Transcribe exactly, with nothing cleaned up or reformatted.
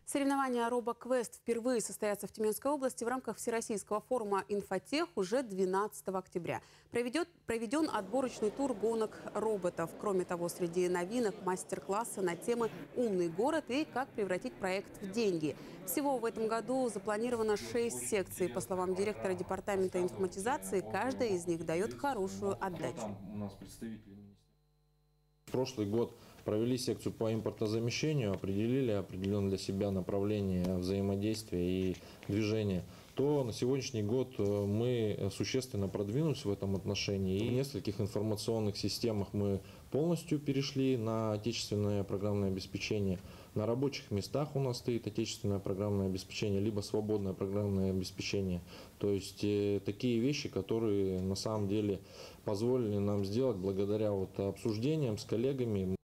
Соревнования RoboQuest впервые состоятся в Тюменской области в рамках Всероссийского форума «Инфотех» уже двенадцатого октября. Проведет, проведен отборочный тур гонок роботов. Кроме того, среди новинок мастер-классы на темы «Умный город» и «Как превратить проект в деньги». Всего в этом году запланировано шесть секций. По словам директора департамента информатизации, каждая из них дает хорошую отдачу. Прошлый год провели секцию по импортозамещению, определили определенно для себя направление взаимодействия и движения. То на сегодняшний год мы существенно продвинулись в этом отношении. И в нескольких информационных системах мы полностью перешли на отечественное программное обеспечение. На рабочих местах у нас стоит отечественное программное обеспечение, либо свободное программное обеспечение. То есть э, такие вещи, которые на самом деле позволили нам сделать благодаря вот обсуждениям с коллегами.